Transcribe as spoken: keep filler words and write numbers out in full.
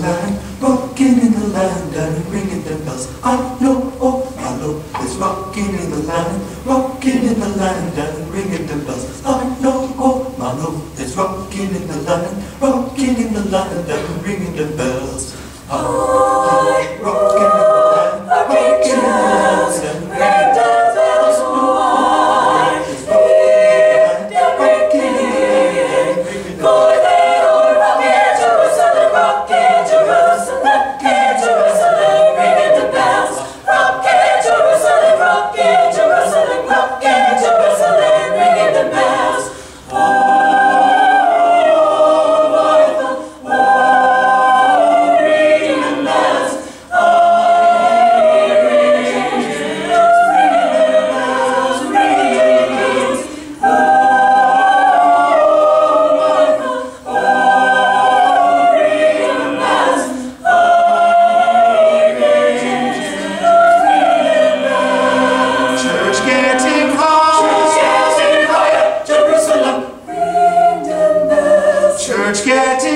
land, rocking in the land and ringing the bells. I know, oh, my Lord is rocking in the land, rocking in the land and ringing the bells. I know, oh, my Lord is rocking in the land, rocking in the land and ringing the bells. I rocking in the land, rocking in the land and ringing the bells. I is rocking in the land, rocking in the land and ringing the bells. Church getting